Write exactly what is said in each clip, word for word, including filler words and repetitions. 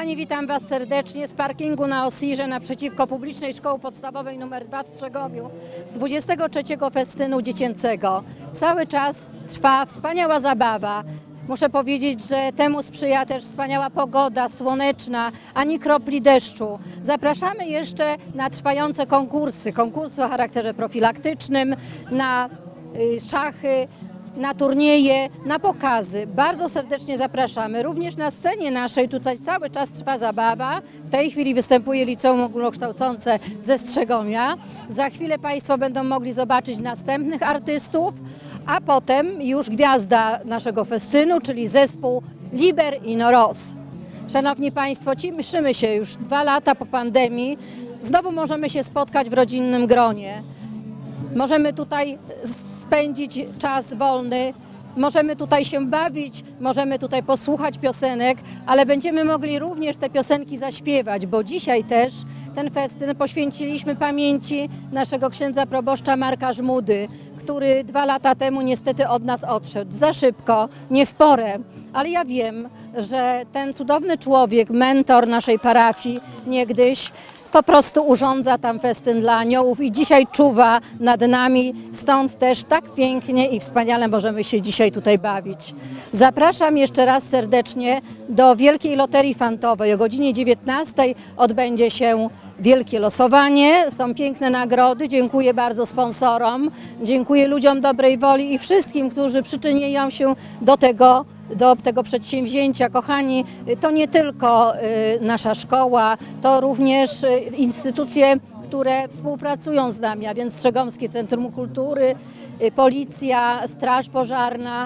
Kochani, witam Was serdecznie z parkingu na Osirze naprzeciwko Publicznej Szkoły Podstawowej nr dwa w Strzegomiu z dwudziestego trzeciego festynu dziecięcego. Cały czas trwa wspaniała zabawa. Muszę powiedzieć, że temu sprzyja też wspaniała pogoda, słoneczna, ani kropli deszczu. Zapraszamy jeszcze na trwające konkursy, konkursy o charakterze profilaktycznym, na szachy, na turnieje, na pokazy. Bardzo serdecznie zapraszamy. Również na scenie naszej tutaj cały czas trwa zabawa. W tej chwili występuje Liceum Ogólnokształcące ze Strzegomia. Za chwilę Państwo będą mogli zobaczyć następnych artystów, a potem już gwiazda naszego festynu, czyli zespół Liber Ino Ros. Szanowni Państwo, cieszymy się już dwa lata po pandemii. Znowu możemy się spotkać w rodzinnym gronie. Możemy tutaj spędzić czas wolny, możemy tutaj się bawić, możemy tutaj posłuchać piosenek, ale będziemy mogli również te piosenki zaśpiewać, bo dzisiaj też ten festyn poświęciliśmy pamięci naszego księdza proboszcza Marka Żmudy, który dwa lata temu niestety od nas odszedł. Za szybko, nie w porę, ale ja wiem, że ten cudowny człowiek, mentor naszej parafii niegdyś, po prostu urządza tam festyn dla aniołów i dzisiaj czuwa nad nami, stąd też tak pięknie i wspaniale możemy się dzisiaj tutaj bawić. Zapraszam jeszcze raz serdecznie do Wielkiej Loterii Fantowej. O godzinie dziewiętnastej odbędzie się wielkie losowanie, są piękne nagrody. Dziękuję bardzo sponsorom, dziękuję ludziom dobrej woli i wszystkim, którzy przyczyniają się do tego, do tego przedsięwzięcia. Kochani, to nie tylko nasza szkoła, to również instytucje, które współpracują z nami, a więc Strzegomskie Centrum Kultury, Policja, Straż Pożarna,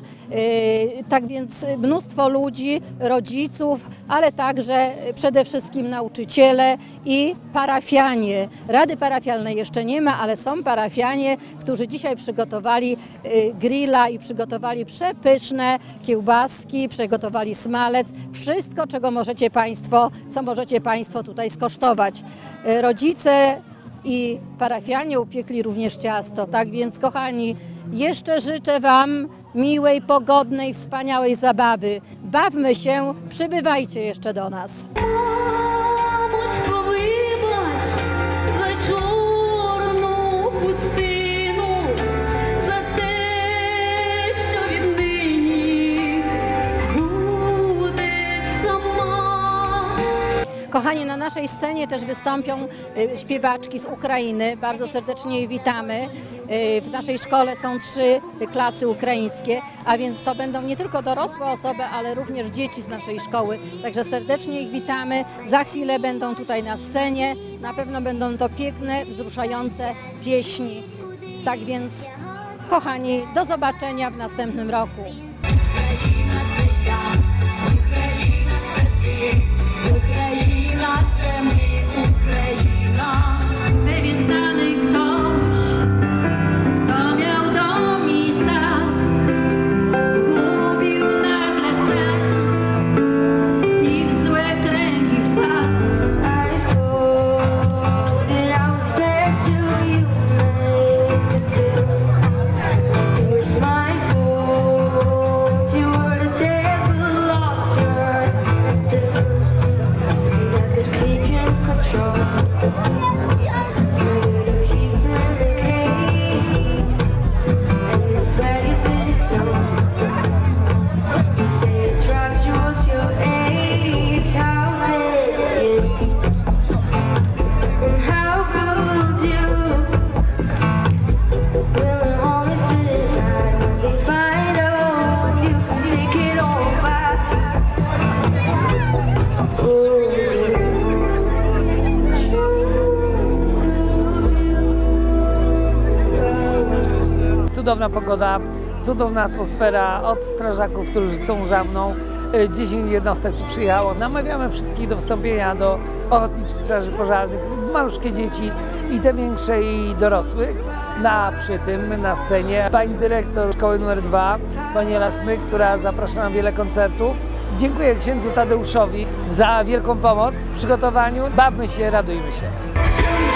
tak więc mnóstwo ludzi, rodziców, ale także przede wszystkim nauczyciele i parafianie. Rady parafialnej jeszcze nie ma, ale są parafianie, którzy dzisiaj przygotowali grilla i przygotowali przepyszne kiełbaski, przygotowali smalec, wszystko, czego możecie Państwo, co możecie Państwo tutaj skosztować. Rodzice i parafianie upiekli również ciasto, tak więc kochani, jeszcze życzę Wam miłej, pogodnej, wspaniałej zabawy. Bawmy się, przybywajcie jeszcze do nas. Kochani, na naszej scenie też wystąpią śpiewaczki z Ukrainy. Bardzo serdecznie je witamy. W naszej szkole są trzy klasy ukraińskie, a więc to będą nie tylko dorosłe osoby, ale również dzieci z naszej szkoły. Także serdecznie ich witamy. Za chwilę będą tutaj na scenie. Na pewno będą to piękne, wzruszające pieśni. Tak więc, kochani, do zobaczenia w następnym roku. Pewien znany ktoś, kto miał dom i sad, zgubił nagle sens i w złe kręgi wpadł. Cudowna pogoda, cudowna atmosfera od strażaków, którzy są za mną. dziesięć jednostek tu przyjechało. Namawiamy wszystkich do wstąpienia do Ochotniczych Straży Pożarnych, maluszkie dzieci i te większe i dorosłych. Na, przy tym na scenie pani dyrektor szkoły numer dwa, pani Ela Smyk, która zaprasza na wiele koncertów. Dziękuję księdzu Tadeuszowi za wielką pomoc w przygotowaniu. Bawmy się, radujmy się.